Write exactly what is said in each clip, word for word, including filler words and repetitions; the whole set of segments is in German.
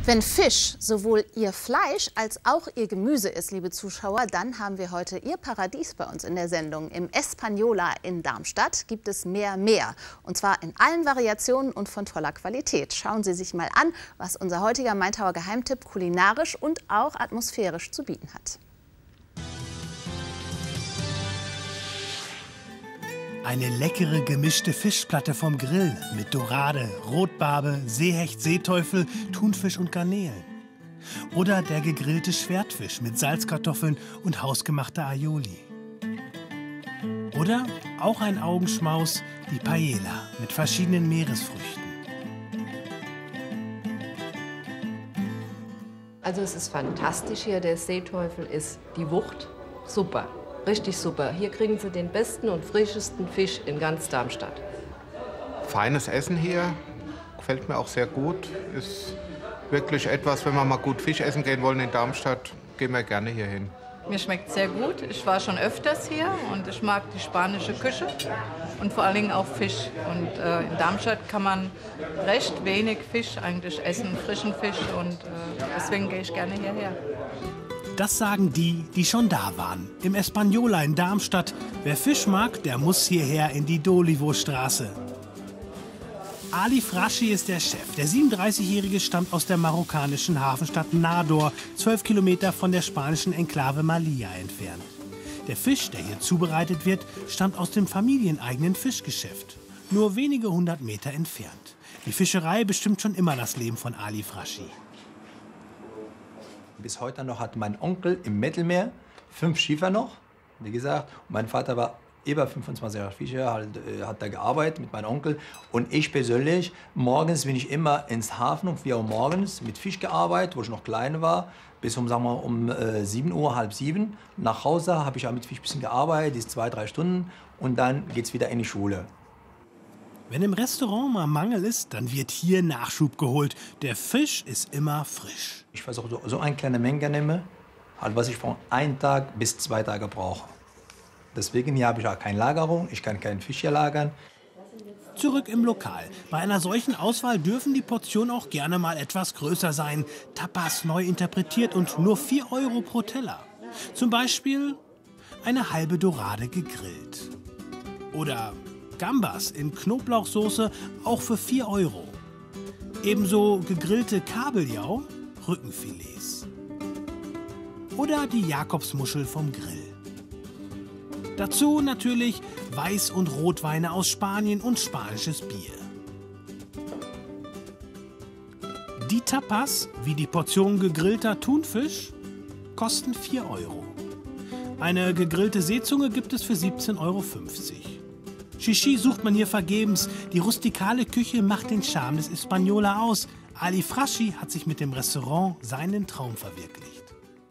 Wenn Fisch sowohl Ihr Fleisch als auch Ihr Gemüse ist, liebe Zuschauer, dann haben wir heute Ihr Paradies bei uns in der Sendung. Im Española in Darmstadt gibt es mehr Meer. Und zwar in allen Variationen und von toller Qualität. Schauen Sie sich mal an, was unser heutiger Maintauer Geheimtipp kulinarisch und auch atmosphärisch zu bieten hat. Eine leckere gemischte Fischplatte vom Grill mit Dorade, Rotbarbe, Seehecht, Seeteufel, Thunfisch und Garnelen. Oder der gegrillte Schwertfisch mit Salzkartoffeln und hausgemachter Aioli. Oder auch ein Augenschmaus, die Paella mit verschiedenen Meeresfrüchten. Also es ist fantastisch hier, der Seeteufel ist die Wucht, super. Richtig super. Hier kriegen Sie den besten und frischesten Fisch in ganz Darmstadt. Feines Essen hier, gefällt mir auch sehr gut. Ist wirklich etwas, wenn wir mal gut Fisch essen gehen wollen in Darmstadt, gehen wir gerne hier hin. Mir schmeckt sehr gut. Ich war schon öfters hier und ich mag die spanische Küche und vor allen Dingen auch Fisch. Und äh, in Darmstadt kann man recht wenig Fisch eigentlich essen, frischen Fisch, und äh, deswegen gehe ich gerne hierher. Das sagen die, die schon da waren. Im Española in Darmstadt. Wer Fisch mag, der muss hierher in die Dolivo-Straße. Ali Fraschi ist der Chef. Der siebenunddreißigjährige stammt aus der marokkanischen Hafenstadt Nador, zwölf Kilometer von der spanischen Enklave Melilla entfernt. Der Fisch, der hier zubereitet wird, stammt aus dem familieneigenen Fischgeschäft. Nur wenige hundert Meter entfernt. Die Fischerei bestimmt schon immer das Leben von Ali Fraschi. Bis heute noch hat mein Onkel im Mittelmeer fünf Schiffe noch, wie gesagt. Und mein Vater war über fünfundzwanzig Jahre Fischer, halt, äh, hat da gearbeitet mit meinem Onkel. Und ich persönlich, morgens bin ich immer ins Hafen um vier Uhr morgens mit Fisch gearbeitet, wo ich noch klein war, bis um, sagen wir, um äh, sieben Uhr, halb sieben. Nach Hause habe ich auch mit Fisch ein bisschen gearbeitet, die ist zwei, drei Stunden, und dann geht es wieder in die Schule. Wenn im Restaurant mal Mangel ist, dann wird hier Nachschub geholt. Der Fisch ist immer frisch. Ich versuche so, so eine kleine Menge nehmen, halt, was ich von einem Tag bis zwei Tage brauche. Deswegen hier habe ich auch keine Lagerung, ich kann keinen Fisch hier lagern. Zurück im Lokal. Bei einer solchen Auswahl dürfen die Portionen auch gerne mal etwas größer sein. Tapas neu interpretiert und nur vier Euro pro Teller. Zum Beispiel eine halbe Dorade gegrillt. Oder Gambas in Knoblauchsoße, auch für vier Euro. Ebenso gegrillte Kabeljau, Rückenfilets. Oder die Jakobsmuschel vom Grill. Dazu natürlich Weiß- und Rotweine aus Spanien und spanisches Bier. Die Tapas, wie die Portion gegrillter Thunfisch, kosten vier Euro. Eine gegrillte Seezunge gibt es für siebzehn Euro fünfzig. Shishi sucht man hier vergebens. Die rustikale Küche macht den Charme des Española aus. Ali Fraschi hat sich mit dem Restaurant seinen Traum verwirklicht.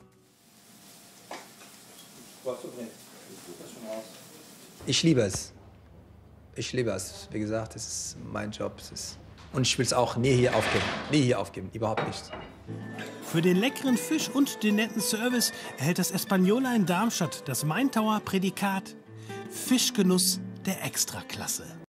Ich liebe es. Ich liebe es. Wie gesagt, es ist mein Job. Es ist Und ich will es auch nie hier aufgeben. Nie hier aufgeben. Überhaupt nicht. Für den leckeren Fisch und den netten Service erhält das Española in Darmstadt das Maintauer Prädikat Fischgenuss der Extraklasse.